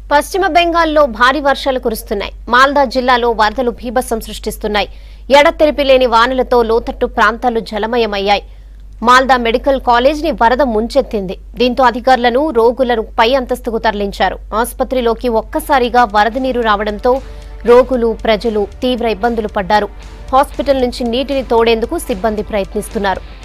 పశ్చిమ బెంగాల్లో భారీ వర్షాలు కురుస్తున్నాయి. మాల్దా జిల్లాలో వరదలు భీభత్సం సృష్టిస్తున్నాయి. ఎడతెరిపి లేని వానలతో లోతట్టు ప్రాంతాలు జలమయమయ్యాయి. మాల్దా మెడికల్ కాలేజ్ ని వరద ముంచెత్తింది. దీంతో అధికారులను రోగులను పై అంతస్తుకు తరలించారు. ఆసుపత్రిలోకి ఒక్కసారిగా వరద నీరు రావడంతో రోగులు ప్రజలు తీవ్ర ఇబ్బందులు పడ్డారు. హాస్పిటల్ నుంచి నీటిని తోడేందుకు సిబ్బంది ప్రయత్నిస్తున్నారు.